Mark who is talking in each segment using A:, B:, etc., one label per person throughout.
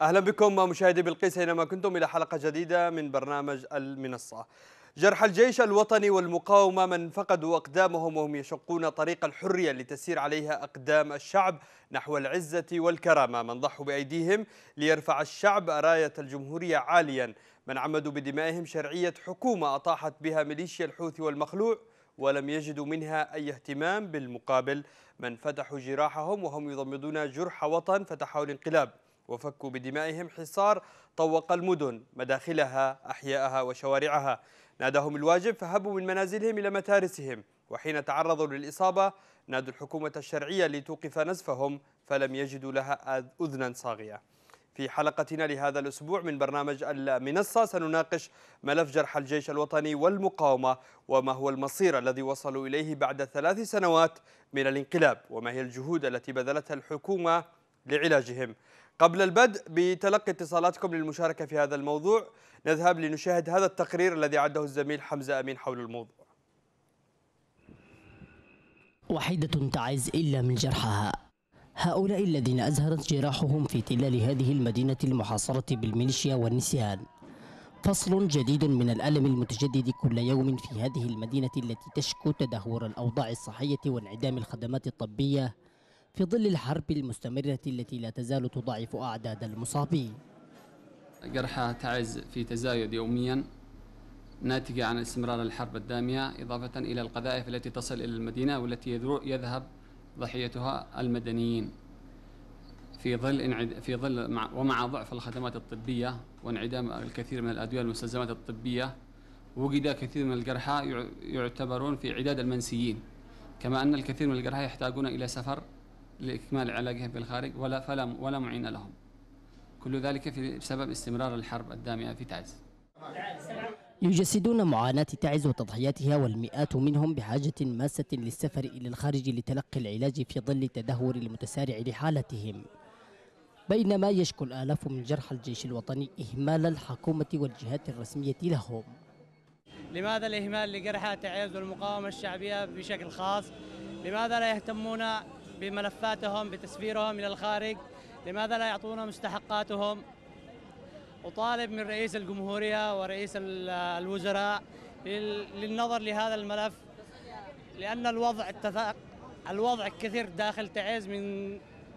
A: أهلا بكم مشاهدي بلقيس أينما كنتم إلى حلقة جديدة من برنامج المنصة. جرح الجيش الوطني والمقاومة من فقدوا أقدامهم وهم يشقون طريق الحرية اللي تسير عليها أقدام الشعب نحو العزة والكرامة، من ضحوا بأيديهم ليرفع الشعب راية الجمهورية عاليا، من عمدوا بدمائهم شرعية حكومة أطاحت بها ميليشيا الحوثي والمخلوع ولم يجدوا منها أي اهتمام، بالمقابل من فتحوا جراحهم وهم يضمدون جرح وطن فتحوا الانقلاب وفكوا بدمائهم حصار طوق المدن مداخلها أحياءها وشوارعها، ناداهم الواجب فهبوا من منازلهم إلى متارسهم، وحين تعرضوا للإصابة نادوا الحكومة الشرعية لتوقف نزفهم فلم يجدوا لها أذنا صاغية. في حلقتنا لهذا الأسبوع من برنامج المنصة سنناقش ملف جرح الجيش الوطني والمقاومة، وما هو المصير الذي وصلوا إليه بعد 3 سنوات من الانقلاب، وما هي الجهود التي بذلتها الحكومة لعلاجهم. قبل البدء بتلقي اتصالاتكم للمشاركة في هذا الموضوع نذهب لنشاهد هذا التقرير الذي عده الزميل حمزة أمين حول الموضوع.
B: وحيدة تعز إلا من جرحها. هؤلاء الذين أزهرت جراحهم في تلال هذه المدينة المحاصرة بالميليشيا والنسيان، فصل جديد من الألم المتجدد كل يوم في هذه المدينة التي تشكو تدهور الأوضاع الصحية وانعدام الخدمات الطبية في ظل الحرب المستمرة التي لا تزال تضاعف أعداد المصابين.
C: جرحى تعز في تزايد يوميا ناتجة عن استمرار الحرب الدامية، إضافة إلى القذائف التي تصل إلى المدينة والتي يذهب ضحيتها المدنيين في ظل ومع ضعف الخدمات الطبية وانعدام الكثير من الأدوية والمستلزمات الطبية. وجد كثير من الجرحى يعتبرون في عداد المنسيين، كما أن الكثير من الجرحى يحتاجون إلى سفر لإكمال علاجهم في الخارج ولا معين لهم، كل ذلك بسبب استمرار الحرب الدامية في تعز.
B: يجسدون معاناة تعز وتضحياتها، والمئات منهم بحاجة ماسة للسفر إلى الخارج لتلقي العلاج في ظل التدهور المتسارع لحالتهم، بينما يشكو الآلاف من جرحى الجيش الوطني إهمال الحكومة والجهات الرسمية لهم.
D: لماذا الإهمال لجرحى تعز والمقاومة الشعبية بشكل خاص؟ لماذا لا يهتمون بملفاتهم بتسفيرهم إلى الخارج؟ لماذا لا يعطون مستحقاتهم؟ أطالب من رئيس الجمهورية ورئيس الوزراء للنظر لهذا الملف، لأن الوضع كثير داخل تعز من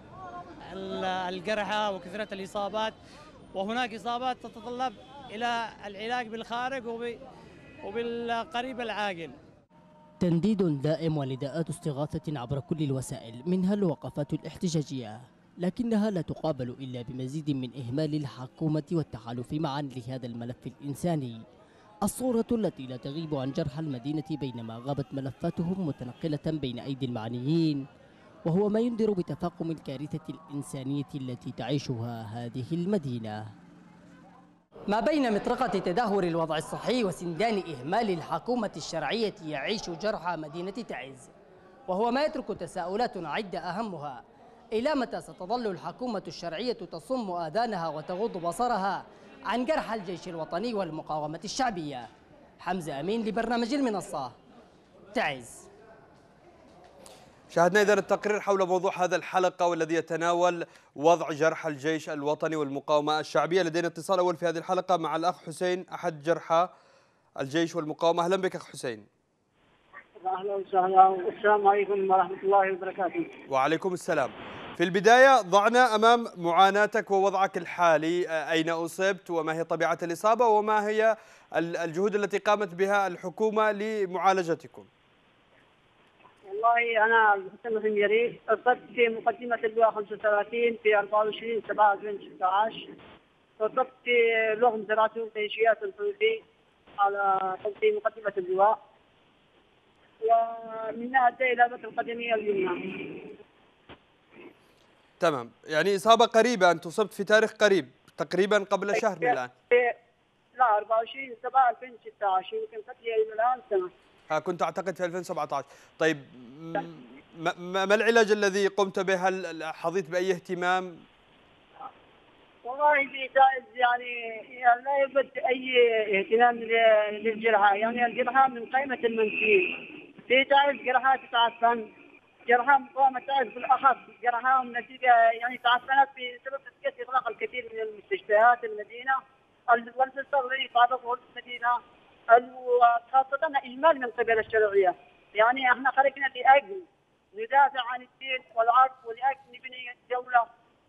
D: الجرحى وكثرة الإصابات، وهناك إصابات تتطلب إلى العلاج بالخارج وبالقريب العاجل.
B: تنديد دائم ونداءات استغاثة عبر كل الوسائل، منها الوقفات الاحتجاجية، لكنها لا تقابل إلا بمزيد من إهمال الحكومة والتحالف معا لهذا الملف الإنساني. الصورة التي لا تغيب عن جرحى المدينة بينما غابت ملفاتهم متنقلة بين أيدي المعنيين، وهو ما ينذر بتفاقم الكارثة الإنسانية التي تعيشها هذه المدينة. ما بين مطرقة تدهور الوضع الصحي وسندان إهمال الحكومة الشرعية يعيش جرحى مدينة تعز، وهو ما يترك تساؤلات عدة أهمها: إلى متى ستظل الحكومة الشرعية تصم آذانها وتغض بصرها عن جرحى الجيش الوطني والمقاومة الشعبية؟ حمزة أمين لبرنامج المنصة، تعز.
A: شاهدنا إذن التقرير حول موضوع هذا الحلقة والذي يتناول وضع جرحى الجيش الوطني والمقاومة الشعبية. لدينا اتصال أول في هذه الحلقة مع الأخ حسين أحد جرحى الجيش والمقاومة. أهلا بك أخ حسين.
E: أهلا وسهلا والسلام عليكم ورحمة الله وبركاته.
A: وعليكم السلام. في البداية ضعنا أمام معاناتك ووضعك الحالي، أين أصبت وما هي طبيعة الإصابة وما هي الجهود التي قامت بها الحكومة لمعالجتكم؟
E: والله أنا حسين الحميري أصبت في مقدمة اللواء 35 في 24/7/2016. أصبت في لغم تراتب ميليشيات الحوثي في مقدمة اللواء، ومنها أدى إلى بتر القدمية اليمنى.
A: تمام، يعني إصابة قريبة، أنت أصبت في تاريخ قريب تقريبا قبل شهر من الآن.
E: لا 24/7/2016، يمكن فترة إلى الآن سنة.
A: كنت أعتقد في 2017. طيب ما العلاج الذي قمت به؟ هل حظيت بأي اهتمام؟
E: والله في تعز يعني لا يوجد أي اهتمام للجرحى، يعني الجرحى من قائمة المنسيين. في تعز جرحى تتعفن جرحى مقاومة تعز بالأخص جرحاهم نتيجة يعني تعفنت بسبب نتيجة إغلاق الكثير من المستشفيات المدينة والفصل الذي تعرضه المدينة وخاصة إهمال من قبل الشرعية. يعني احنا خرجنا لأجل ندافع عن الدين والعرض ولأجل نبني دولة.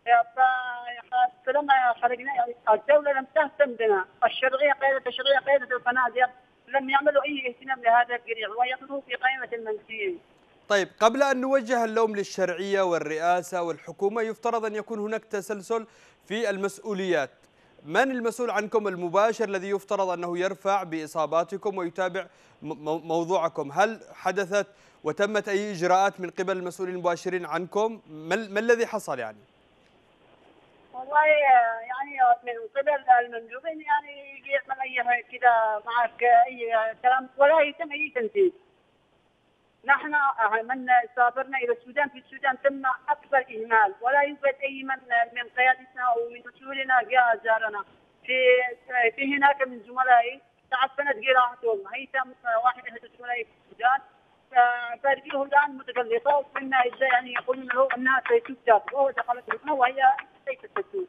E: فلما خرجنا الدولة لم تهتم بنا، الشرعية قيادة الفنادق لم يعملوا أي اهتمام لهذا الجريح ويقضوا في قائمة المنسيين.
A: طيب قبل أن نوجه اللوم للشرعية والرئاسة والحكومة يفترض أن يكون هناك تسلسل في المسؤوليات. من المسؤول عنكم المباشر الذي يفترض أنه يرفع بإصاباتكم ويتابع موضوعكم؟ هل حدثت وتمت أي إجراءات من قبل المسؤولين المباشرين عنكم؟ ما الذي حصل يعني؟
E: والله يعني من قبل المندوبين يعني يعمل أي كذا معك أي كلام ولا يتم أي تنفيذ. نحن من سافرنا الى السودان، في السودان تم اكبر اهمال ولا يوجد اي من قيادتنا او من مسؤولنا جاء زارنا. في هناك من زملائي تعفنت جراحتهم، هيثم واحد احد زملائي في السودان فرجله الان متقلصه وكنا يعني يقولون له انها ستكتب وهو دخلت الحكمه وهي ليست تكتب.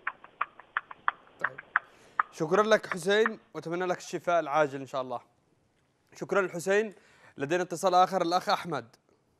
A: شكرا لك حسين واتمنى لك الشفاء العاجل ان شاء الله. شكرا الحسين. لدينا اتصال آخر الأخ أحمد.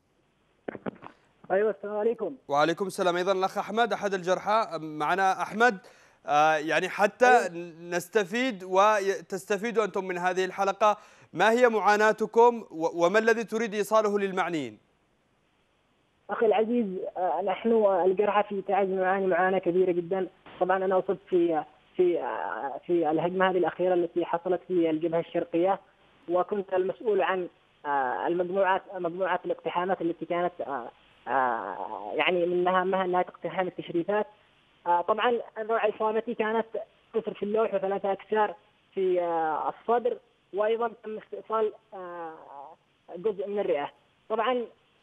F: أيوة السلام عليكم.
A: وعليكم السلام. أيضا الأخ أحمد أحد الجرحى معنا. أحمد يعني حتى نستفيد وتستفيدوا أنتم من هذه الحلقة، ما هي معاناتكم وما الذي تريد إيصاله للمعنيين؟
F: أخي العزيز، نحن الجرحى في تعز نعاني معاناة كبيرة جدا. طبعا أنا أصبت في الهجمة هذه الأخيرة التي حصلت في الجبهة الشرقية، وكنت المسؤول عن مجموعة الاقتحامات التي كانت يعني من مهامها انها تقتحم التشريفات. طبعا نوع اصابتي كانت كسر في اللوح وثلاثة اكسار في الصدر، وايضا تم استئصال جزء من الرئة. طبعا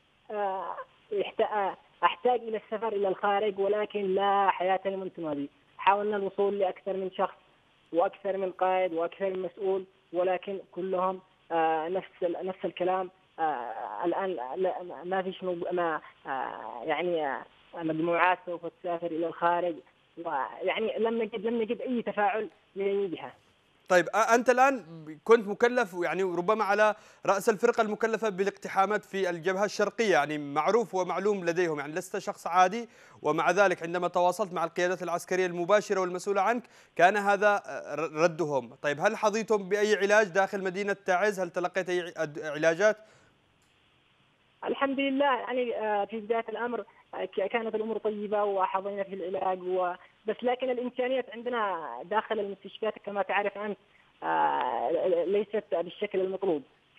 F: احتاج الى السفر الى الخارج، ولكن لا حياة لمن تنادي. حاولنا الوصول لاكثر من شخص واكثر من قائد واكثر من مسؤول، ولكن كلهم نفس الكلام. الآن ما فيش يعني مجموعات سوف تسافر إلى الخارج، ويعني لم نجد أي تفاعل من بها.
A: طيب أنت الآن كنت مكلف يعني ربما على رأس الفرقة المكلفة بالاقتحامات في الجبهة الشرقية، يعني معروف ومعلوم لديهم، يعني لست شخص عادي، ومع ذلك عندما تواصلت مع القيادات العسكرية المباشرة والمسؤولة عنك كان هذا ردهم. طيب هل حظيتم بأي علاج داخل مدينة تعز؟ هل تلقيت أي علاجات؟
F: الحمد لله، يعني في بداية الأمر كانت الأمور طيبة وحظينا في العلاج بس لكن الإمكانيات عندنا داخل المستشفيات كما تعرف أنت ليست بالشكل المطلوب.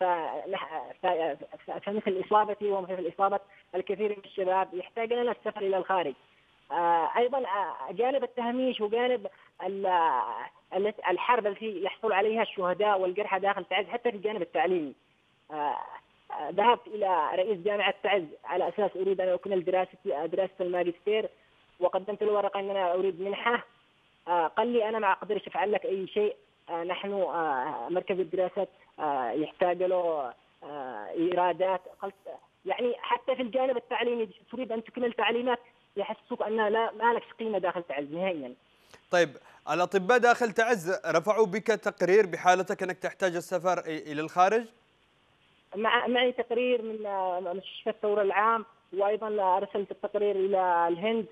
F: فمثل إصابتي ومثل إصابة الكثير من الشباب يحتاج لنا السفر إلى الخارج. أيضا جانب التهميش وجانب الحرب التي يحصل عليها الشهداء والجرحى داخل تعز، حتى في الجانب التعليمي. ذهبت إلى رئيس جامعة تعز على أساس أريد أن أكمل دراسة الماجستير، وقدمت له ورقة أن أنا أريد منحة. قال لي أنا ما أقدرش أفعل لك أي شيء، نحن مركز الدراسات يحتاج له إيرادات. قلت يعني حتى في الجانب التعليمي تريد أن تكمل تعليمات يحسسوك أن ما لك قيمة داخل تعز نهائيا.
A: طيب الأطباء داخل تعز رفعوا بك تقرير بحالتك أنك تحتاج السفر إلى الخارج؟
F: معي تقرير من مستشفى الثورة العام، وأيضا أرسلت التقرير إلى الهند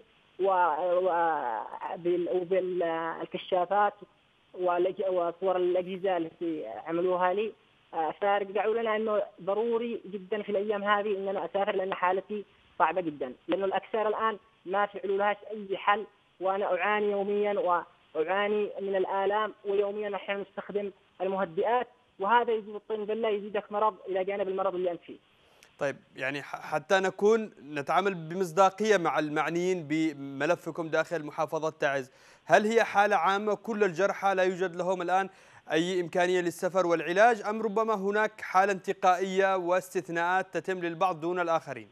F: وبالكشافات وصور الأجهزة التي عملوها لي. فرجعوا لنا أنه ضروري جدا في الأيام هذه أن أنا أسافر، لأن حالتي صعبة جدا، لأنه الأكسار الآن ما فعلوا لهاش أي حل، وأنا أعاني يوميا وأعاني من الآلام، ويوميا نحن نستخدم المهدئات، وهذا يزيد الطين بالله يزيدك مرض إلى جانب المرض اللي أنت فيه.
A: طيب يعني حتى نتعامل بمصداقية مع المعنيين بملفكم داخل محافظة تعز، هل هي حالة عامة كل الجرحى لا يوجد لهم الآن أي إمكانية للسفر والعلاج، أم ربما هناك حالة انتقائية واستثناءات تتم للبعض دون الآخرين؟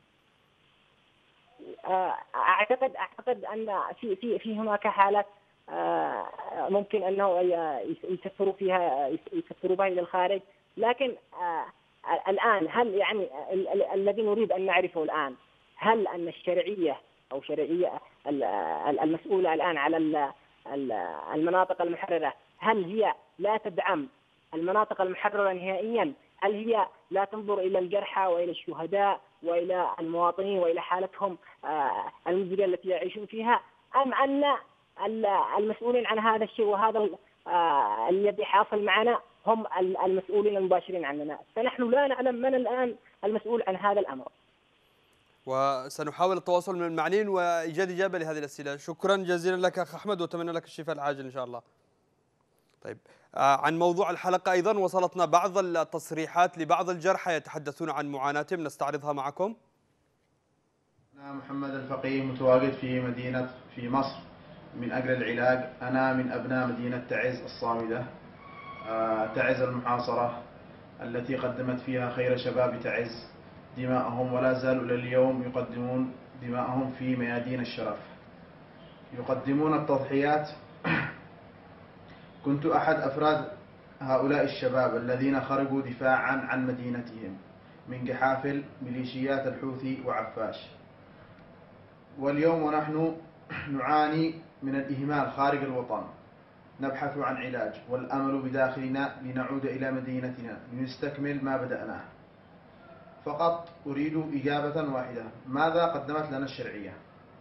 F: أعتقد أن في هناك حالات ممكن أنه يسفروا بها إلى الخارج، لكن الآن هل يعني الذي نريد أن نعرفه الآن، هل أن الشرعية أو شرعية المسؤولة الآن على المناطق المحررة، هل هي لا تدعم المناطق المحررة نهائيا؟ هل هي لا تنظر إلى الجرحى وإلى الشهداء وإلى المواطنين وإلى حالتهم المزرية التي يعيشون فيها، أم أن المسؤولين عن هذا الشيء وهذا الذي حاصل معنا هم المسؤولين المباشرين عننا؟ فنحن لا نعلم من الآن المسؤول عن هذا الأمر.
A: وسنحاول التواصل مع المعنيين وإيجاد إجابة لهذه الأسئلة. شكرا جزيلا لك أخ أحمد، وأتمنى لك الشفاء العاجل إن شاء الله. طيب، عن موضوع الحلقة أيضا وصلتنا بعض التصريحات لبعض الجرحى يتحدثون عن معاناتهم، نستعرضها معكم.
G: أنا محمد الفقيه متواجد في مصر من أجل العلاج. أنا من أبناء مدينة تعز الصامدة، تعز المحاصرة التي قدمت فيها خير شباب تعز دماءهم، ولا زالوا إلى اليوم يقدمون دماءهم في ميادين الشرف، يقدمون التضحيات. كنت أحد أفراد هؤلاء الشباب الذين خرجوا دفاعا عن مدينتهم من جحافل ميليشيات الحوثي وعفاش، واليوم ونحن نعاني من الإهمال خارج الوطن، نبحث عن علاج والأمل بداخلنا لنعود إلى مدينتنا لنستكمل ما بدأناه. فقط أريد إجابة واحدة: ماذا قدمت لنا الشرعية؟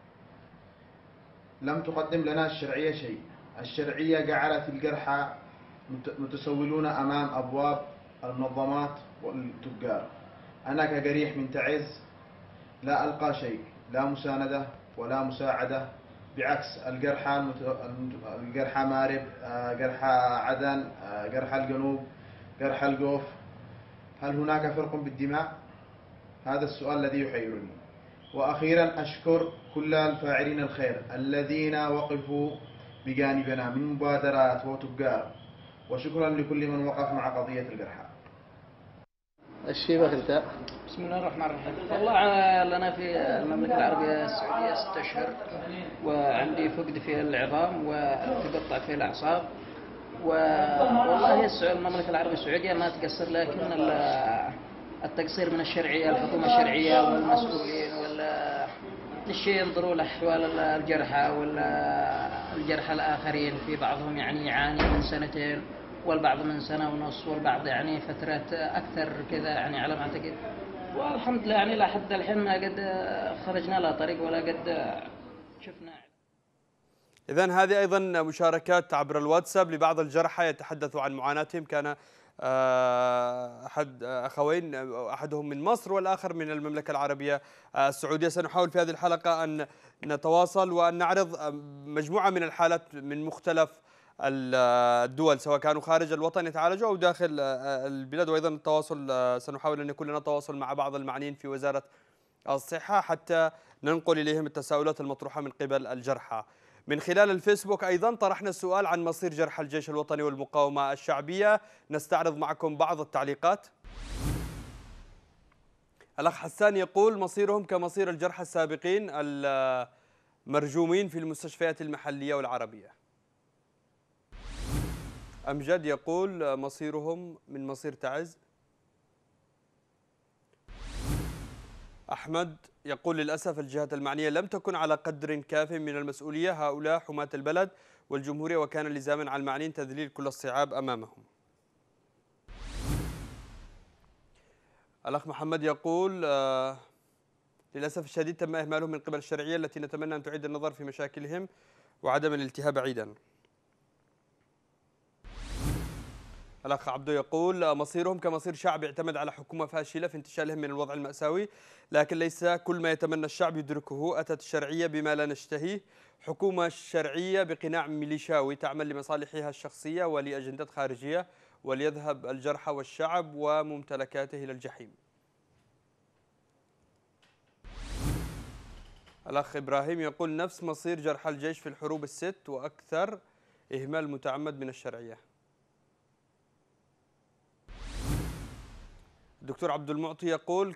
G: لم تقدم لنا الشرعية شيء. الشرعية جعلت الجرحى متسولون أمام أبواب المنظمات والتجار. أنا كجريح من تعز لا ألقى شيء، لا مساندة ولا مساعدة، بعكس الجرحى مارب، جرحى عدن، جرحى الجنوب، جرحى الجوف. هل هناك فرق بالدماء؟ هذا السؤال الذي يحيرني. وأخيرا أشكر كل الفاعلين الخير الذين وقفوا بجانبنا من مبادرات وتجار، وشكرا لكل من وقف مع قضية الجرحى.
H: الشيبة انت. بسم الله الرحمن الرحيم. والله لنا في المملكة العربية السعودية 6 أشهر، وعندي فقد في العظام وتقطع في الأعصاب. والله المملكة العربية السعودية ما تقصر، لكن التقصير من الشرعية، الحكومة الشرعية والمسؤولين الشيء ينظروا لأحوال الجرحى والجرحى الآخرين. في بعضهم يعني يعاني من 2 والبعض من 1.5 سنة، والبعض يعني فترات أكثر كذا يعني على ما أعتقد. والحمد لله يعني لحد الحين ما قد خرجنا لا طريق ولا قد شفنا.
A: إذن هذه أيضا مشاركات عبر الواتساب لبعض الجرحى يتحدثوا عن معاناتهم. كان أحد أخوين، أحدهم من مصر والآخر من المملكة العربية السعودية. سنحاول في هذه الحلقة أن نتواصل وأن نعرض مجموعة من الحالات من مختلف الدول، سواء كانوا خارج الوطن يتعالجوا أو داخل البلاد. وأيضا التواصل سنحاول أن يكون لنا تواصل مع بعض المعنيين في وزارة الصحة حتى ننقل إليهم التساؤلات المطروحة من قبل الجرحى. من خلال الفيسبوك أيضا طرحنا السؤال عن مصير جرحى الجيش الوطني والمقاومة الشعبية، نستعرض معكم بعض التعليقات. الأخ حسان يقول: مصيرهم كمصير الجرحى السابقين المرجومين في المستشفيات المحلية والعربية. أمجد يقول: مصيرهم من مصير تعز. أحمد يقول: للأسف الجهات المعنية لم تكن على قدر كاف من المسؤولية، هؤلاء حماة البلد والجمهورية، وكان لزاما على المعنيين تذليل كل الصعاب أمامهم. الأخ محمد يقول: للأسف الشديد تم إهمالهم من قبل الشرعية التي نتمنى أن تعيد النظر في مشاكلهم وعدم الالتهاب بعيدا. الأخ عبدو يقول: مصيرهم كمصير شعب اعتمد على حكومة فاشلة في انتشالهم من الوضع المأساوي، لكن ليس كل ما يتمنى الشعب يدركه. أتت الشرعية بما لا نشتهيه، حكومة شرعية بقناع ميليشاوي تعمل لمصالحها الشخصية ولأجندات خارجية، وليذهب الجرحى والشعب وممتلكاته إلى الجحيم. الأخ إبراهيم يقول: نفس مصير جرحى الجيش في الحروب ال6 وأكثر، إهمال متعمد من الشرعية. الدكتور عبد المعطي يقول: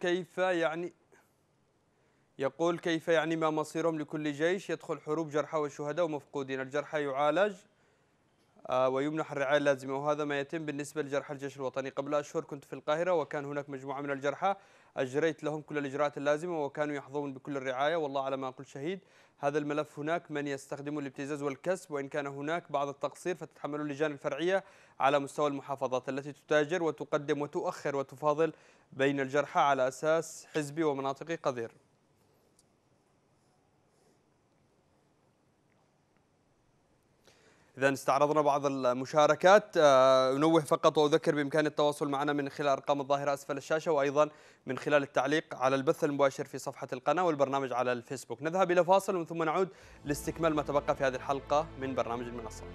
A: كيف يعني ما مصيرهم لكل جيش يدخل حروب جرحى وشهداء ومفقودين؟ الجرحى يعالج ويمنح الرعاية اللازمة، وهذا ما يتم بالنسبة لجرحى الجيش الوطني. قبل أشهر كنت في القاهرة وكان هناك مجموعة من الجرحى أجريت لهم كل الإجراءات اللازمة وكانوا يحظون بكل الرعاية، والله على ما أقول شهيد. هذا الملف هناك من يستخدمه الابتزاز والكسب، وإن كان هناك بعض التقصير فتتحمل اللجان الفرعية على مستوى المحافظات التي تتاجر وتقدم وتؤخر وتفاضل بين الجرحى على أساس حزبي ومناطقي قذر. إذا استعرضنا بعض المشاركات. أنوه فقط وأذكر بإمكان التواصل معنا من خلال أرقام الظاهرة أسفل الشاشة، وأيضا من خلال التعليق على البث المباشر في صفحة القناة والبرنامج على الفيسبوك. نذهب إلى فاصل ومن ثم نعود لاستكمال ما تبقى في هذه الحلقة من برنامج المنصة.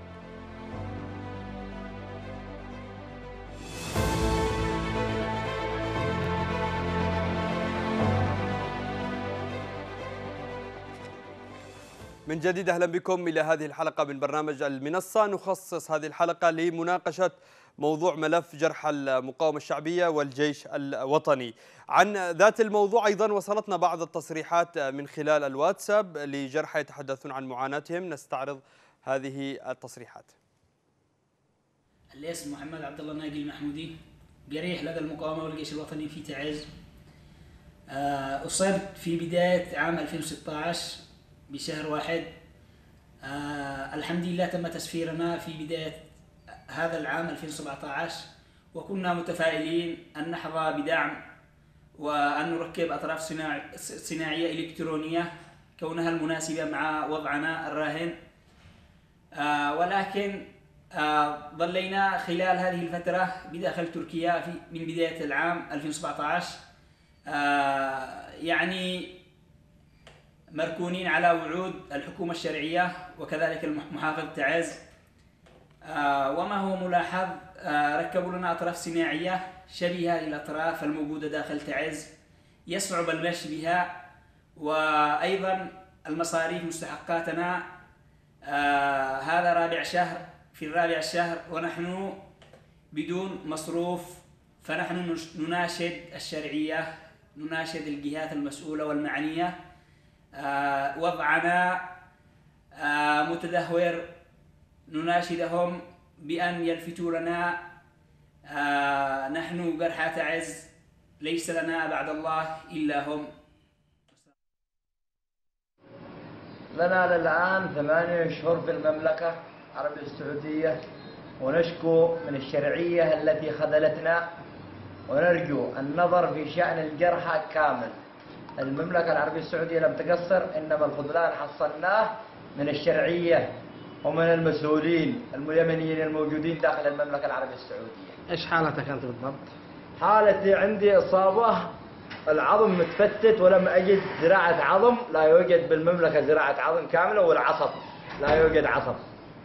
A: من جديد أهلا بكم إلى هذه الحلقة من برنامج المنصة. نخصص هذه الحلقة لمناقشة موضوع ملف جرحى المقاومة الشعبية والجيش الوطني. عن ذات الموضوع أيضا وصلتنا بعض التصريحات من خلال الواتساب لجرحى يتحدثون عن معاناتهم. نستعرض هذه التصريحات.
I: الاسم محمد عبد الله ناقي المحمودي، جريح لدى المقاومة والجيش الوطني في تعز. أصبت في بداية عام 2016 بشهر واحد. الحمد لله تم تسفيرنا في بداية هذا العام 2017، وكنا متفائلين أن نحظى بدعم وأن نركب أطراف صناعية إلكترونية كونها المناسبة مع وضعنا الراهن. ولكن ظلينا خلال هذه الفترة بداخل تركيا من بداية العام 2017 يعني مركونين على وعود الحكومة الشرعية وكذلك محافظة تعز. وما هو ملاحظ، ركبوا لنا أطراف صناعية شبيهة للأطراف الموجودة داخل تعز يصعب المشي بها، وأيضا المصاريف مستحقاتنا هذا رابع شهر في الرابع الشهر ونحن بدون مصروف. فنحن نناشد الشرعية، نناشد الجهات المسؤولة والمعنية، وضعنا متدهور، نناشدهم بأن يلفتوا لنا. نحن جرحى تعز ليس لنا بعد الله إلا هم.
J: لنا الآن 8 أشهر في المملكة العربية السعودية، ونشكو من الشرعية التي خذلتنا، ونرجو النظر في شأن الجرحى كامل. المملكة العربية السعودية لم تقصر، إنما الخذلان حصلناه من الشرعية ومن المسؤولين اليمنيين الموجودين داخل المملكة العربية السعودية.
K: إيش حالتك أنت بالضبط؟
J: حالتي عندي إصابة، العظم متفتت ولم أجد زراعة عظم، لا يوجد بالمملكة زراعة عظم كاملة، والعصب لا يوجد عصب.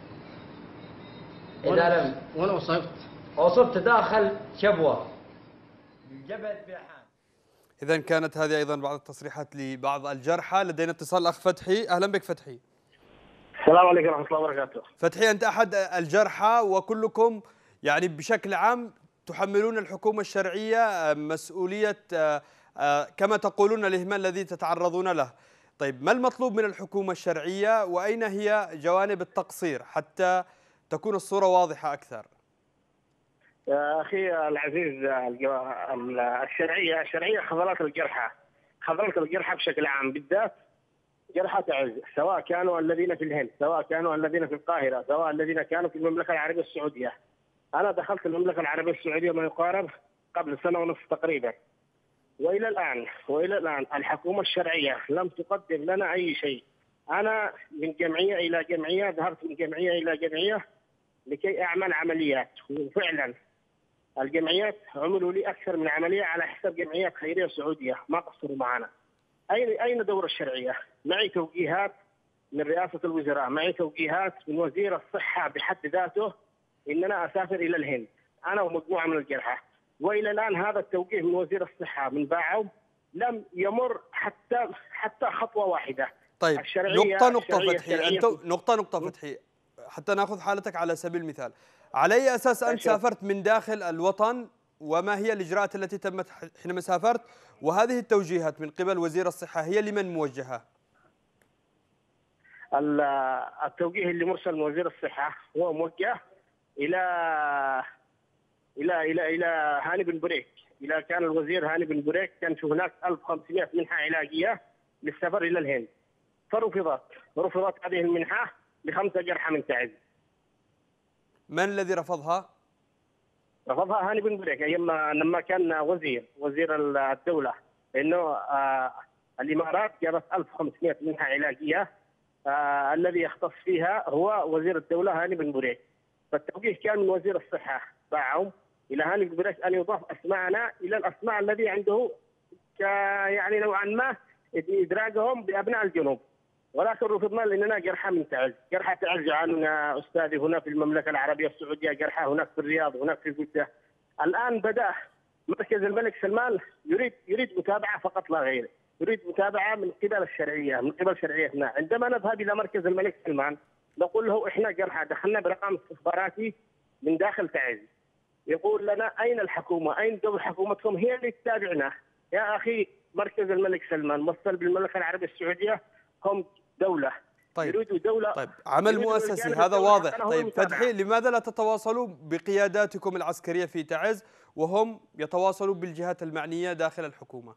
K: وين أصبت؟
J: أصبت داخل شبوة جبهة بيحان.
A: إذا كانت هذه أيضا بعض التصريحات لبعض الجرحى. لدينا اتصال الأخ فتحي. أهلا بك فتحي.
L: السلام عليكم ورحمة الله وبركاته.
A: فتحي، أنت أحد الجرحى وكلكم يعني بشكل عام تحملون الحكومة الشرعية مسؤولية كما تقولون الإهمال الذي تتعرضون له. طيب، ما المطلوب من الحكومة الشرعية وأين هي جوانب التقصير حتى تكون الصورة واضحة أكثر؟
L: أخي العزيز، الشرعية خذلت الجرحى بشكل عام، بالذات جرحى تعز، سواء كانوا الذين في الهند، سواء كانوا الذين في القاهرة، سواء الذين كانوا في المملكة العربية السعودية. أنا دخلت المملكة العربية السعودية ما يقارب قبل سنة ونصف تقريبا، وإلى الآن الحكومة الشرعية لم تقدم لنا أي شيء. أنا من جمعية إلى جمعية، ذهبت من جمعية إلى جمعية لكي أعمل عمليات، وفعلا الجمعيات عملوا لي أكثر من عملية على حساب جمعيات خيرية سعودية، ما قصروا معنا. أين دور الشرعية؟ معي توجيهات من رئاسة الوزراء، معي توجيهات من وزير الصحة بحد ذاته إننا أسافر إلى الهند أنا ومجموعة من الجرحى، وإلى الآن هذا التوجيه من وزير الصحة من باعه لم يمر حتى خطوة واحدة.
A: طيب، نقطة فتحي حتى نأخذ حالتك على سبيل المثال. على أي أساس أنت سافرت من داخل الوطن، وما هي الإجراءات التي تمت حينما سافرت؟ وهذه التوجيهات من قبل وزير الصحة هي لمن موجهة؟
L: التوجيه اللي مرسل من وزير الصحة هو موجه إلى هاني بن بريك، إلى كان الوزير هاني بن بريك كان في هناك 1500 منحة علاجية للسفر إلى الهند، فرفضت هذه المنحة ل5 جرحى من تعز.
A: من الذي رفضها؟
L: رفضها هاني بن بريك أيام لما كان وزير الدولة، لأنه الإمارات جابت 1500 منحة علاجية، الذي يختص فيها هو وزير الدولة هاني بن بريك. فالتوجيه كان من وزير الصحة باعهم إلى هاني بن بريك أن يضاف أسماءنا إلى الأسماء الذي عنده يعني نوعا ما إدراجهم بأبناء الجنوب، ولكن رفضنا لأننا جرحى من تعز. جرحى تعز عندنا أستاذي هنا في المملكة العربية السعودية، جرحى هناك في الرياض، هناك في جدة. الآن بدأ مركز الملك سلمان يريد متابعة فقط لا غير، يريد متابعة من قبل الشرعية، من قبل شرعيتنا. عندما نذهب إلى مركز الملك سلمان نقول له إحنا جرحى دخلنا برقم استخباراتي من داخل تعز، يقول لنا أين الحكومة؟ أين دور حكومتكم؟ هي اللي تتابعنا. يا أخي مركز الملك سلمان ممثل بالمملكة العربية السعودية، هم دولة.
A: طيب
L: يريدوا دولة.
A: طيب عمل مؤسسي هذا واضح. طيب فتحي، لماذا لا تتواصلوا بقياداتكم العسكرية في تعز وهم يتواصلوا بالجهات المعنية داخل الحكومة؟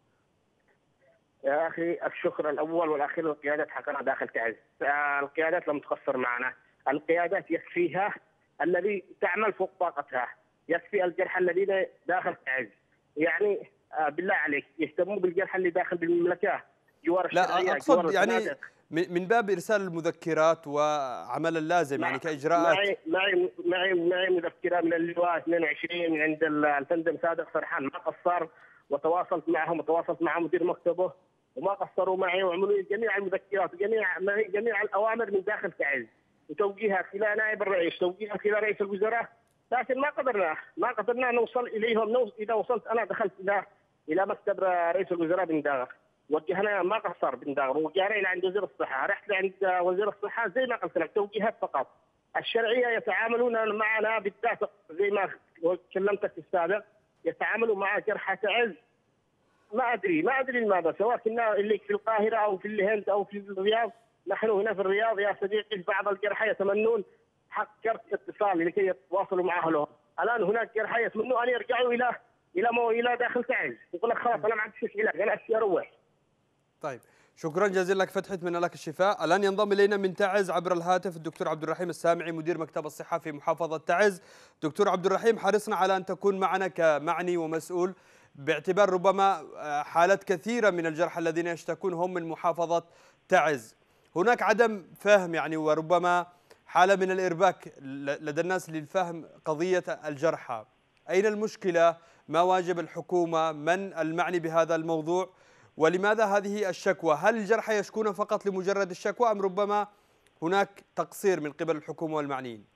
L: يا أخي الشكر الأول والأخير للقيادات حقنا داخل تعز. القيادات لم تقصر معنا، القيادات يكفيها الذي تعمل فوق طاقتها، يكفي الجرحى الذين داخل تعز. يعني بالله عليك يهتموا بالجرحى اللي داخل بالمملكة جوار الشرعية.
A: لا أقصد يعني من باب إرسال المذكرات وعمل اللازم يعني كإجراءات.
L: معي مذكرة من اللواء 22 من عند الفندم صادق فرحان، ما قصر، وتواصلت معهم وتواصلت مع مدير مكتبه وما قصروا معي، وعملوا جميع المذكرات وجميع الأوامر من داخل تعز، وتوجيهها إلى نائب الرئيس، توجيهها إلى رئيس الوزراء، لكن ما قدرنا نوصل إليهم. إذا وصلت أنا دخلت إلى مكتب رئيس الوزراء بن داغر، وجهنا ما قصر بن داغر، وجهنا إلى عند وزير الصحة، رحت لعند وزير الصحة زي ما قلت لك توجيهات فقط. الشرعية يتعاملون معنا بالذات زي ما كلمتك في السابق، يتعاملوا مع جرحى تعز. ما أدري لماذا، سواء كنا اللي في القاهرة أو في الهند أو في الرياض. نحن هنا في الرياض يا صديقي بعض الجرحى يتمنون حق كرت اتصال لكي يتواصلوا مع أهلهم. الآن هناك جرحى يتمنوا أن يرجعوا إلى داخل تعز، يقول لك خلاص أنا ما عنديش علاج، أنا أشتي أروح.
A: طيب شكرا جزيلا لك فتحي، اتمنى لك الشفاء. الآن ينضم إلينا من تعز عبر الهاتف الدكتور عبد الرحيم السامعي مدير مكتب الصحة في محافظة تعز. دكتور عبد الرحيم، حرصنا على أن تكون معنا كمعني ومسؤول، باعتبار ربما حالات كثيرة من الجرحى الذين يشتكون هم من محافظة تعز. هناك عدم فهم يعني وربما حالة من الإرباك لدى الناس للفهم قضية الجرحى. أين المشكلة؟ ما واجب الحكومة؟ من المعني بهذا الموضوع؟ ولماذا هذه الشكوى؟ هل الجرحى يشكون فقط لمجرد الشكوى أم ربما هناك تقصير من قبل الحكومة والمعنيين؟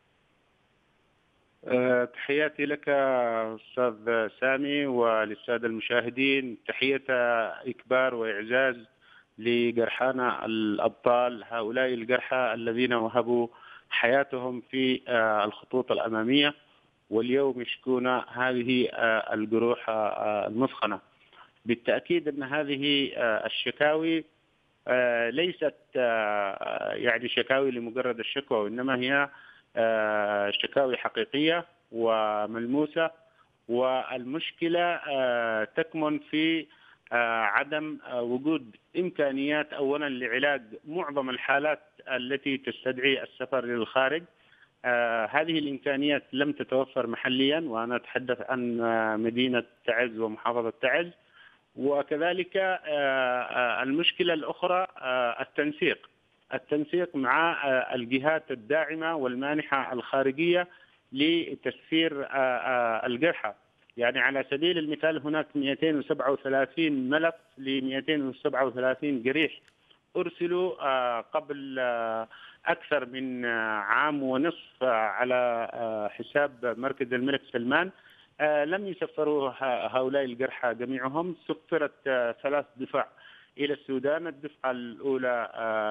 M: تحياتي لك أستاذ سامي وللسادة المشاهدين، تحية إكبار وإعزاز لجرحانا الأبطال، هؤلاء الجرحى الذين وهبوا حياتهم في الخطوط الأمامية واليوم يشكون هذه الجروح المثخنة. بالتأكيد أن هذه الشكاوي ليست يعني شكاوي لمجرد الشكوى، وإنما هي شكاوي حقيقية وملموسة، والمشكلة تكمن في عدم وجود إمكانيات أولا لعلاج معظم الحالات التي تستدعي السفر للخارج. هذه الإمكانيات لم تتوفر محليا، وأنا أتحدث عن مدينة تعز ومحافظة تعز. وكذلك المشكلة الأخرى التنسيق مع الجهات الداعمة والمانحة الخارجية لتسفير الجرحى. يعني على سبيل المثال هناك 237 ملف ل 237 جريح أرسلوا قبل أكثر من عام ونصف على حساب مركز الملك سلمان. لم يسفروا هؤلاء الجرحى جميعهم، سفرت 3 دفع إلى السودان، الدفعة الأولى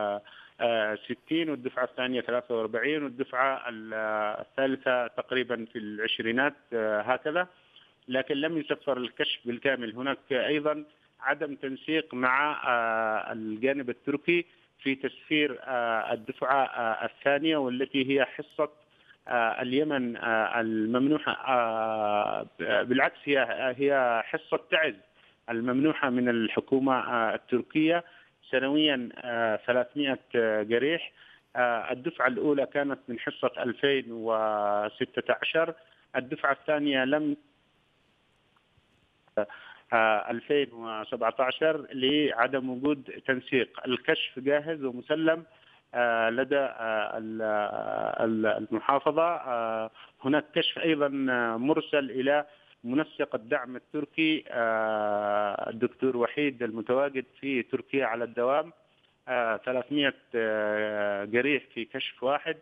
M: 60 والدفعة الثانية 43 والدفعة الثالثة تقريبا في العشرينات هكذا، لكن لم يسفر الكشف بالكامل. هناك أيضا عدم تنسيق مع الجانب التركي في تسفير الدفعة الثانية والتي هي حصة اليمن الممنوحة، بالعكس هي حصة تعز الممنوحة من الحكومة التركية سنويا 300 قريح. الدفعة الأولى كانت من حصة 2016، الدفعة الثانية لم 2017 لعدم وجود تنسيق. الكشف جاهز ومسلم لدى المحافظة. هناك كشف أيضا مرسل إلى منسق الدعم التركي الدكتور وحيد المتواجد في تركيا على الدوام، 300 قريح في كشف واحد.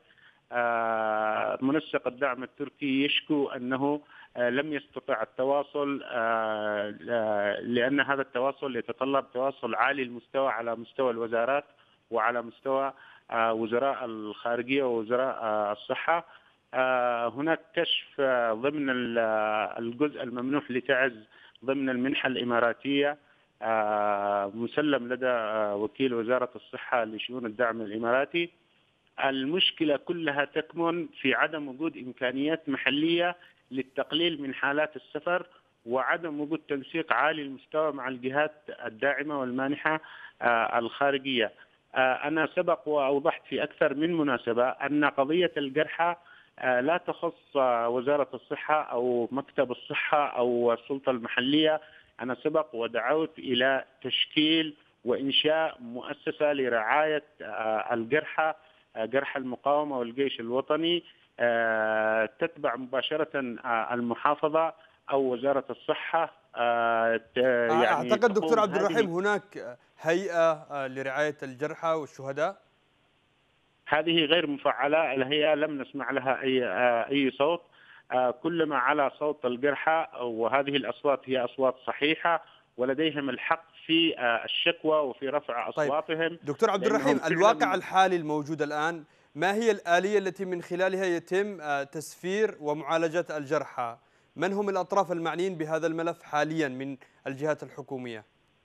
M: منسق الدعم التركي يشكو أنه لم يستطع التواصل لأن هذا التواصل يتطلب تواصل عالي المستوى على مستوى الوزارات وعلى مستوى وزراء الخارجية ووزراء الصحة. هناك كشف ضمن الجزء الممنوح لتعز ضمن المنحة الإماراتية مسلم لدى وكيل وزارة الصحة لشؤون الدعم الإماراتي. المشكلة كلها تكمن في عدم وجود إمكانيات محلية للتقليل من حالات السفر وعدم وجود تنسيق عالي المستوى مع الجهات الداعمة والمانحة الخارجية. أنا سبق وأوضحت في أكثر من مناسبة أن قضية الجرحى لا تخص وزارة الصحة أو مكتب الصحة أو السلطة المحلية. أنا سبق ودعوت إلى تشكيل وإنشاء مؤسسة لرعاية الجرحى، جرحى المقاومة والجيش الوطني، تتبع مباشرة المحافظة أو وزارة الصحة.
A: يعني أعتقد دكتور عبد الرحيم هناك هيئة لرعاية الجرحى والشهداء.
M: هذه غير مفعلة، الهيئة لم نسمع لها أي صوت. كل ما على صوت الجرحى، وهذه الأصوات هي أصوات صحيحة ولديهم الحق في الشكوى وفي رفع أصواتهم.
A: طيب دكتور عبد الرحيم، الواقع الحالي الموجود الآن ما هي الآلية التي من خلالها يتم تسفير ومعالجة الجرحى؟ من هم الأطراف المعنيين بهذا الملف حاليا من الجهات الحكومية؟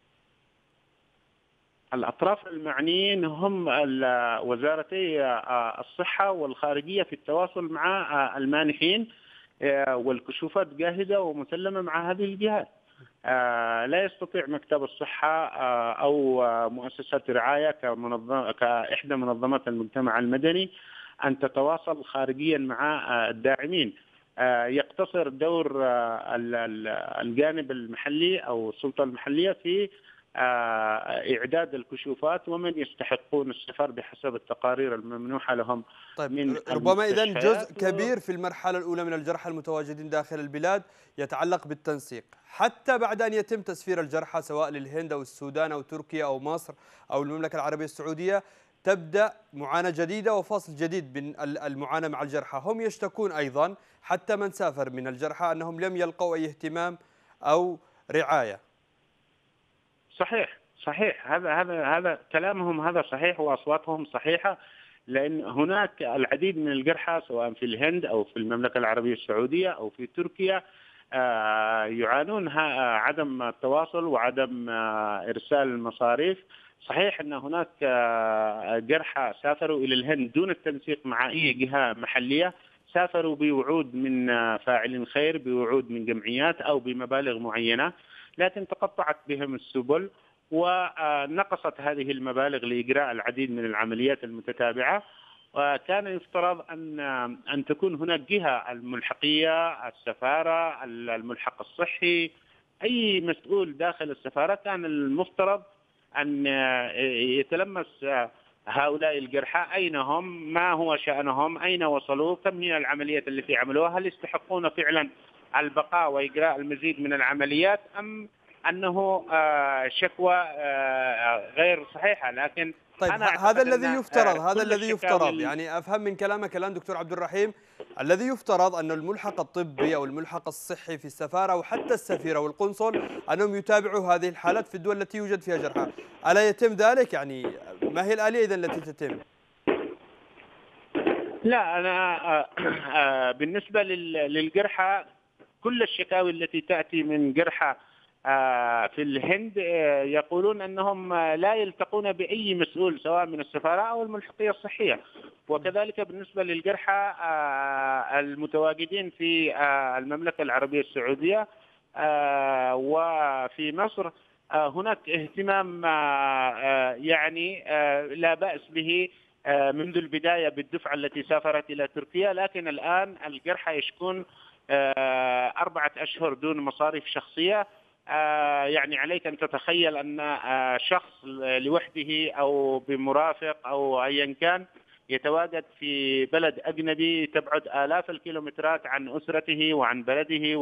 M: الأطراف المعنيين هم وزارتي الصحة والخارجية في التواصل مع المانحين، والكشوفات جاهزة ومسلمة مع هذه الجهات. لا يستطيع مكتب الصحة أو مؤسسات رعاية كإحدى منظمات المجتمع المدني أن تتواصل خارجيا مع الداعمين. يقتصر دور الجانب المحلي أو السلطة المحلية في إعداد الكشوفات ومن يستحقون السفر بحسب التقارير الممنوحة لهم.
A: طيب من ربما إذن جزء كبير في المرحلة الأولى من الجرحى المتواجدين داخل البلاد يتعلق بالتنسيق، حتى بعد أن يتم تسفير الجرحى سواء للهند أو السودان أو تركيا أو مصر أو المملكة العربية السعودية تبدأ معاناة جديدة وفصل جديد من المعاناة مع الجرحى. هم يشتكون أيضا حتى من سافر من الجرحى أنهم لم يلقوا أي اهتمام أو رعاية.
M: صحيح هذا كلامهم هذا صحيح وأصواتهم صحيحة، لأن هناك العديد من الجرحى سواء في الهند أو في المملكة العربية السعودية أو في تركيا يعانون عدم التواصل وعدم إرسال المصاريف. صحيح أن هناك جرحى سافروا إلى الهند دون التنسيق مع أي جهة محلية، سافروا بوعود من فاعل خير، بوعود من جمعيات أو بمبالغ معينة، لكن تقطعت بهم السبل ونقصت هذه المبالغ لإجراء العديد من العمليات المتتابعة. وكان يفترض أن تكون هناك جهة الملحقية، السفارة، الملحق الصحي، أي مسؤول داخل السفارة كان المفترض أن يتلمس هؤلاء الجرحى، أين هم، ما هو شأنهم، أين وصلوا، كم هي العمليات التي عملوها، هل يستحقون فعلا البقاء وإجراء المزيد من العمليات أم أنه شكوى غير صحيحة. لكن
A: طيب هذا الذي يفترض يعني أفهم من كلامك الآن دكتور عبد الرحيم، الذي يفترض أن الملحق الطبي أو الملحق الصحي في السفارة وحتى السفيرة والقنصل أنهم يتابعوا هذه الحالات في الدول التي يوجد فيها جرحى، ألا يتم ذلك؟ يعني ما هي الآلية إذن التي تتم؟
M: لا، أنا بالنسبة للجرحى كل الشكاوي التي تأتي من جرحى في الهند يقولون أنهم لا يلتقون بأي مسؤول سواء من السفارة أو الملحقية الصحية. وكذلك بالنسبة للجرحى المتواجدين في المملكة العربية السعودية وفي مصر، هناك اهتمام يعني لا بأس به منذ البداية بالدفعة التي سافرت إلى تركيا، لكن الآن الجرحى يشكون 4 أشهر دون مصاريف شخصية. يعني عليك أن تتخيل أن شخص لوحده أو بمرافق أو أيا كان يتواجد في بلد أجنبي تبعد آلاف الكيلومترات عن أسرته وعن بلده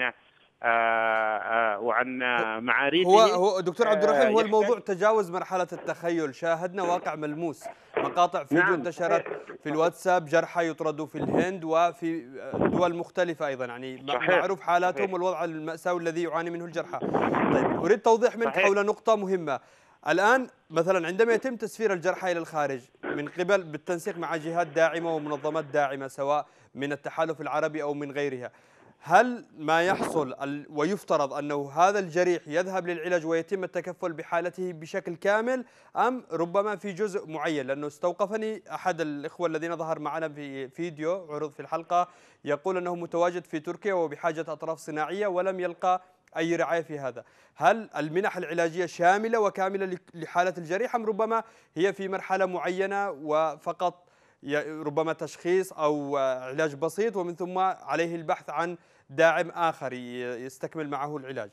M: وعن معارفه.
A: هو دكتور عبد الرحيم، هو الموضوع تجاوز مرحلة التخيل. شاهدنا واقع ملموس، مقاطع فيديو انتشرت في الواتساب، جرحى يطردوا في الهند وفي دول مختلفة أيضا، يعني معروف حالاتهم والوضع المأساوي الذي يعاني منه الجرحى. طيب، أريد توضيح منك حول نقطة مهمة. الآن مثلا عندما يتم تسفير الجرحى إلى الخارج من قبل بالتنسيق مع جهات داعمة ومنظمات داعمة سواء من التحالف العربي أو من غيرها، هل ما يحصل ويفترض أنه هذا الجريح يذهب للعلاج ويتم التكفل بحالته بشكل كامل، أم ربما في جزء معين؟ لأنه استوقفني أحد الإخوة الذين ظهر معنا في فيديو عرض في الحلقة يقول أنه متواجد في تركيا وبحاجة أطراف صناعية ولم يلقى أي رعاية في هذا. هل المنح العلاجية شاملة وكاملة لحالة الجريح، أم ربما هي في مرحلة معينة وفقط ربما تشخيص أو علاج بسيط ومن ثم عليه البحث عن داعم آخر يستكمل معه العلاج؟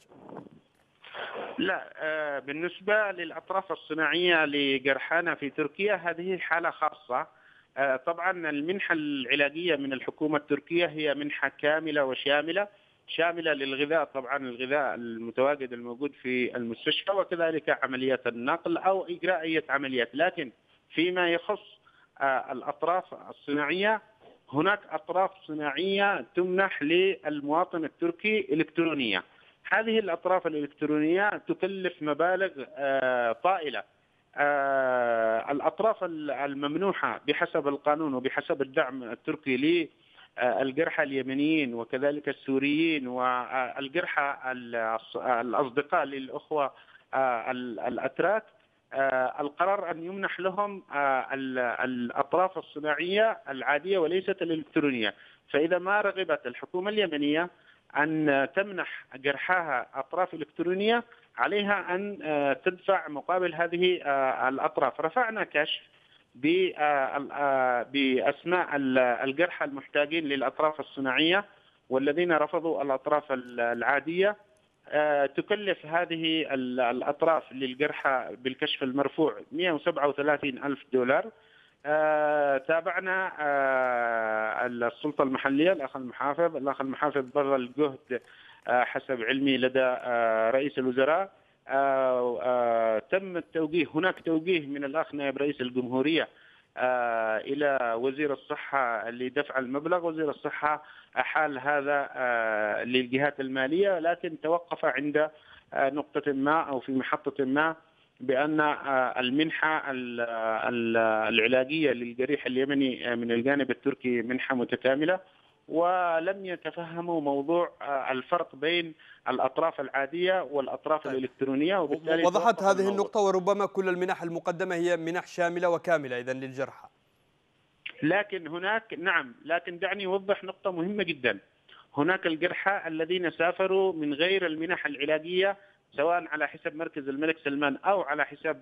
M: لا، بالنسبة للأطراف الصناعية لجرحانا في تركيا هذه حالة خاصة. طبعا المنحة العلاجية من الحكومة التركية هي منحة كاملة وشاملة، شاملة للغذاء، طبعا الغذاء المتواجد الموجود في المستشفى، وكذلك عمليات النقل أو إجراء أي عمليات. لكن فيما يخص الأطراف الصناعية، هناك أطراف صناعية تمنح للمواطن التركي إلكترونية. هذه الأطراف الإلكترونية تكلف مبالغ طائلة. الأطراف الممنوحة بحسب القانون وبحسب الدعم التركي للجرحى اليمنيين وكذلك السوريين والجرحى الأصدقاء للأخوة الأتراك، القرار أن يمنح لهم الأطراف الصناعية العادية وليست الإلكترونية. فإذا ما رغبت الحكومة اليمنية أن تمنح جرحاها أطراف إلكترونية، عليها أن تدفع مقابل هذه الأطراف. رفعنا كشف بأسماء الجرحى المحتاجين للأطراف الصناعية والذين رفضوا الأطراف العادية. تكلف هذه الأطراف للجرحى بالكشف المرفوع 137,000 دولار. تابعنا السلطة المحلية، الأخ المحافظ بذل جهد حسب علمي لدى رئيس الوزراء. تم التوجيه، هناك توجيه من الأخ نائب رئيس الجمهورية إلى وزير الصحة لدفع المبلغ. وزير الصحة أحال هذا للجهات المالية، لكن توقف عند نقطة ما أو في محطة ما بأن المنحة العلاجية للجريح اليمني من الجانب التركي منحة متكاملة، ولم يتفهموا موضوع الفرق بين الأطراف العادية والأطراف الإلكترونية، وبالتالي
A: وضحت هذه النقطة. وربما كل المنح المقدمة هي منح شاملة وكاملة إذن للجرحى.
M: لكن هناك، نعم، لكن دعني أوضح نقطة مهمة جدا. هناك الجرحى الذين سافروا من غير المنح العلاجية، سواء على حساب مركز الملك سلمان أو على حساب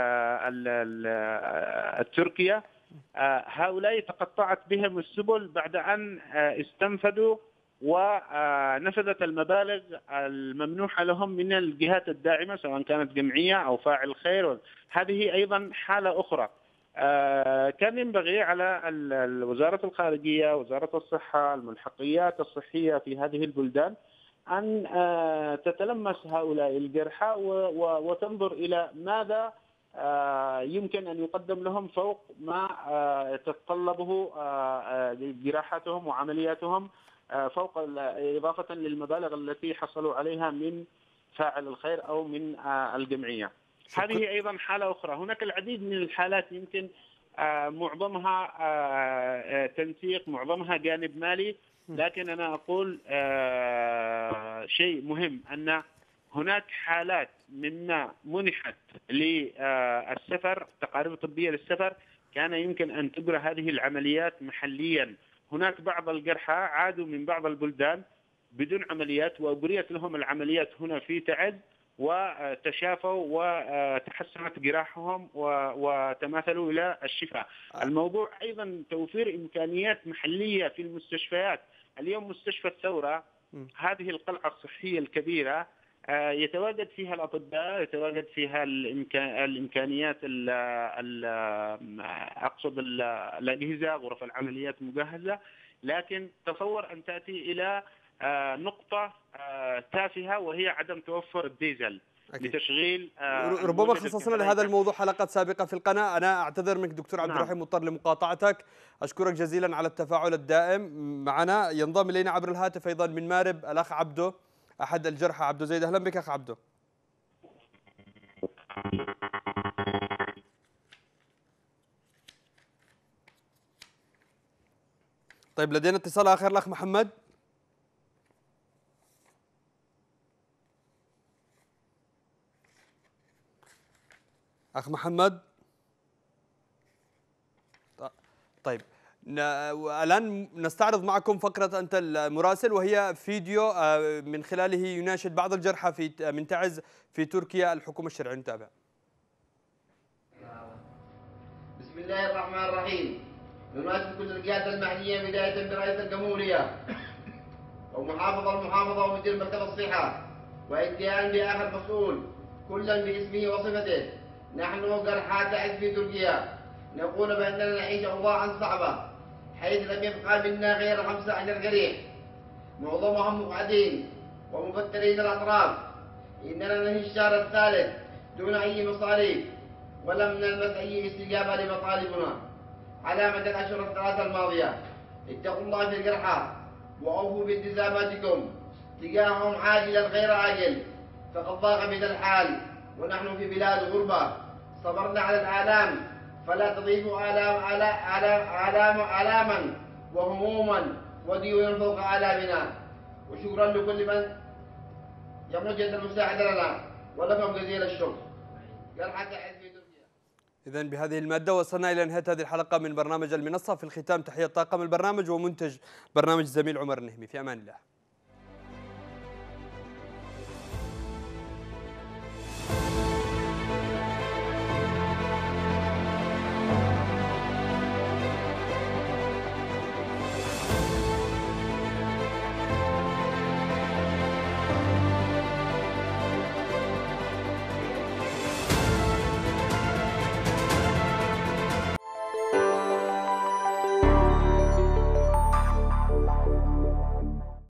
M: تركيا. هؤلاء تقطعت بهم السبل بعد أن استنفذوا ونفذت المبالغ الممنوحة لهم من الجهات الداعمة، سواء كانت جمعية أو فاعل خير. هذه أيضا حالة أخرى. كان ينبغي على وزارة الخارجية، وزارة الصحة، الملحقيات الصحية في هذه البلدان أن تتلمس هؤلاء الجرحى وتنظر إلى ماذا يمكن أن يقدم لهم فوق ما تتطلبه جراحاتهم وعملياتهم، فوق إضافة للمبالغ التي حصلوا عليها من فاعل الخير أو من الجمعية. هذه أيضا حالة أخرى. هناك العديد من الحالات يمكن معظمها تنسيق، معظمها جانب مالي، لكن أنا أقول شيء مهم، أن هناك حالات مما منحت للسفر، تقارير طبية للسفر، كان يمكن أن تجرى هذه العمليات محليا. هناك بعض الجرحى عادوا من بعض البلدان بدون عمليات، وأجريت لهم العمليات هنا في تعز، وتشافوا وتحسنت جراحهم وتماثلوا إلى الشفاء. الموضوع أيضا توفير إمكانيات محلية في المستشفيات. اليوم مستشفى الثورة هذه القلعة الصحية الكبيرة يتواجد فيها الأطباء، يتواجد فيها الإمكانيات، أقصد الأجهزة، غرف العمليات مجهزة، لكن تصور أن تأتي إلى نقطة تافهة وهي عدم توفر الديزل لتشغيل.
A: ربما خصصنا لهذا الموضوع حلقة سابقة في القناة. أنا أعتذر منك دكتور عبد الرحيم، مضطر لمقاطعتك. أشكرك جزيلا على التفاعل الدائم معنا. ينضم إلينا عبر الهاتف أيضا من مارب الأخ عبده أحد الجرحى. عبده زيد، أهلا بك أخ عبده. طيب لدينا اتصال آخر، الأخ محمد. أخ محمد. طيب الآن نستعرض معكم فقرة أنت المراسل، وهي فيديو من خلاله يناشد بعض الجرحى من تعز في تركيا الحكومة الشرعية. نتابع.
N: بسم الله الرحمن الرحيم. نناشد كل القيادة المعنية بداية برئيس الجمهورية المحافظة ومدير مكتب الصحة، وانتهاء بآخر مسؤول كلا باسمه وصفته. نحن جرحى تعز في تركيا نقول بأننا نعيش أوضاعا صعبة، حيث لم يبقى منا غير 15 جريح، معظمهم مقعدين ومبترين الأطراف. إننا ننهي الشهر الثالث دون أي مصاريف، ولم نلمس أي استجابة لمطالبنا على مدى الأشهر الثلاثة الماضية. اتقوا الله في الجرحى وأوفوا بالتزاماتكم تجاههم عاجلا غير عاجل، فقد ضاق بنا الحال ونحن في بلاد غربة. صبرنا على الآلام، فلا تضيفوا آلاما وهموما وديونا فوق آلامنا. وشكرا لكل من يمد يد المساعدة لنا، ولكم جزيل الشكر. جرحى تعز في تركيا.
A: إذن بهذه المادة وصلنا إلى نهاية هذه الحلقة من برنامج المنصة. في الختام تحية طاقم البرنامج ومنتج برنامج زميل عمر النهمي. في أمان الله.